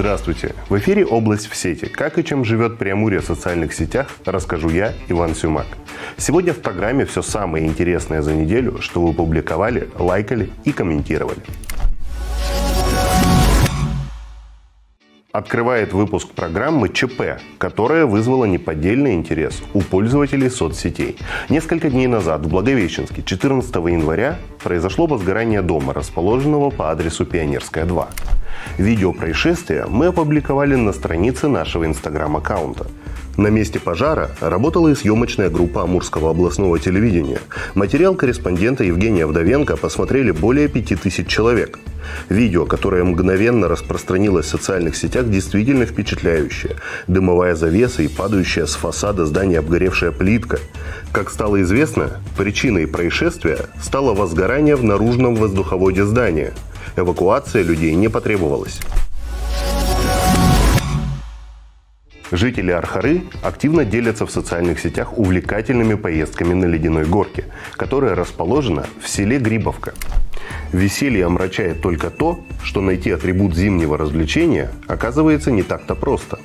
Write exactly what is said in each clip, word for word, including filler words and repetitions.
Здравствуйте! В эфире «Область в сети». Как и чем живет Преамурье в социальных сетях, расскажу я, Иван Сюмак. Сегодня в программе все самое интересное за неделю, что вы публиковали, лайкали и комментировали. Открывает выпуск программы ЧП, которая вызвала неподдельный интерес у пользователей соцсетей. Несколько дней назад в Благовещенске, четырнадцатого января, произошло возгорание дома, расположенного по адресу Пионерская, два. Видео происшествия мы опубликовали на странице нашего инстаграм-аккаунта. На месте пожара работала и съемочная группа Амурского областного телевидения. Материал корреспондента Евгения Вдовенко посмотрели более пяти тысяч человек. Видео, которое мгновенно распространилось в социальных сетях, действительно впечатляющее. Дымовая завеса и падающая с фасада здания обгоревшая плитка. Как стало известно, причиной происшествия стало возгорание в наружном воздуховоде здания. Эвакуация людей не потребовалась. Жители Архары активно делятся в социальных сетях увлекательными поездками на ледяной горке, которая расположена в селе Грибовка. Веселье омрачает только то, что найти атрибут зимнего развлечения оказывается не так-то просто.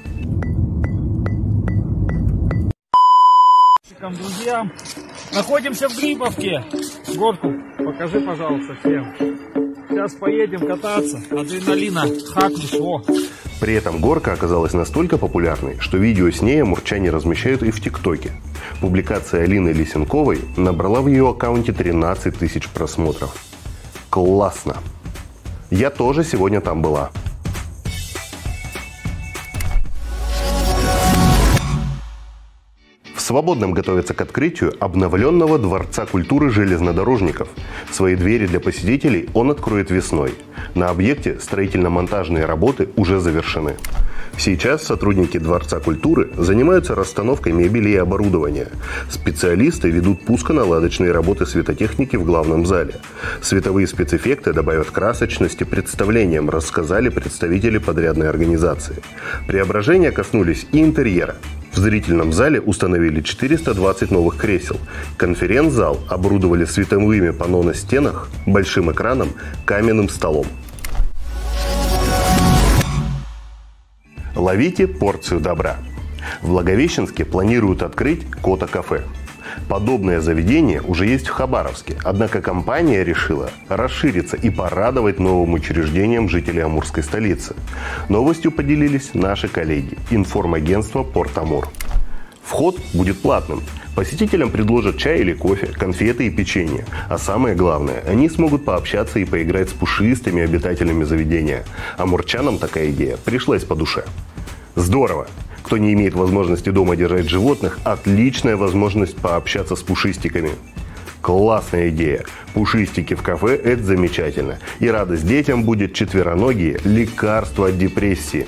Друзьям, находимся в Грибовке. Горку покажи, пожалуйста, всем. Сейчас поедем кататься. Адреналина хакнешь. О. При этом горка оказалась настолько популярной, что видео с ней амурчане размещают и в ТикТоке. Публикация Алины Лисенковой набрала в ее аккаунте тринадцать тысяч просмотров. Классно! Я тоже сегодня там была. В Свободном готовится к открытию обновленного Дворца культуры железнодорожников. Свои двери для посетителей он откроет весной. На объекте строительно-монтажные работы уже завершены. Сейчас сотрудники Дворца культуры занимаются расстановкой мебели и оборудования. Специалисты ведут пусконаладочные работы светотехники в главном зале. Световые спецэффекты добавят красочности представлениям, рассказали представители подрядной организации. Преображения коснулись и интерьера. В зрительном зале установили четыреста двадцать новых кресел. Конференц-зал оборудовали световыми панно на стенах, большим экраном, каменным столом. Ловите порцию добра. В Благовещенске планируют открыть Кота-кафе. Подобное заведение уже есть в Хабаровске, однако компания решила расшириться и порадовать новым учреждением жителей амурской столицы. Новостью поделились наши коллеги информагентства «Порт Амур». Вход будет платным. Посетителям предложат чай или кофе, конфеты и печенье. А самое главное, они смогут пообщаться и поиграть с пушистыми обитателями заведения. Амурчанам такая идея пришлась по душе. Здорово! Кто не имеет возможности дома держать животных, отличная возможность пообщаться с пушистиками. Классная идея. Пушистики в кафе – это замечательно. И радость детям будет четвероногие – лекарство от депрессии.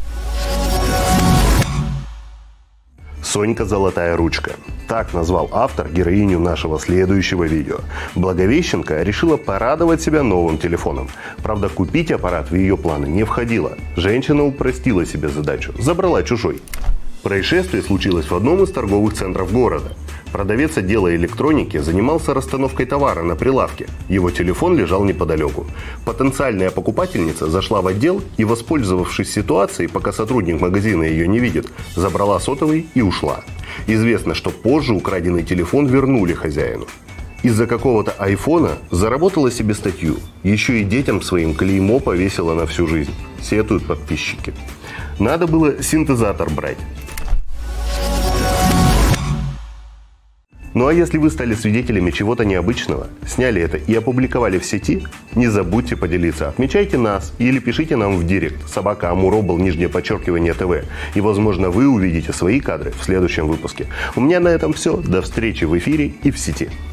Сонька Золотая ручка. Так назвал автор героиню нашего следующего видео. Благовещенка решила порадовать себя новым телефоном. Правда, купить аппарат в ее планы не входило. Женщина упростила себе задачу. Забрала чужой. Происшествие случилось в одном из торговых центров города. Продавец отдела электроники занимался расстановкой товара на прилавке. Его телефон лежал неподалеку. Потенциальная покупательница зашла в отдел и, воспользовавшись ситуацией, пока сотрудник магазина ее не видит, забрала сотовый и ушла. Известно, что позже украденный телефон вернули хозяину. Из-за какого-то айфона заработала себе статью. Еще и детям своим клеймо повесила на всю жизнь. Сетуют подписчики. Надо было синтезатор брать. Ну а если вы стали свидетелями чего-то необычного, сняли это и опубликовали в сети, не забудьте поделиться. Отмечайте нас или пишите нам в директ собака амуробл, нижнее подчеркивание ТВ. И, возможно, вы увидите свои кадры в следующем выпуске. У меня на этом все. До встречи в эфире и в сети.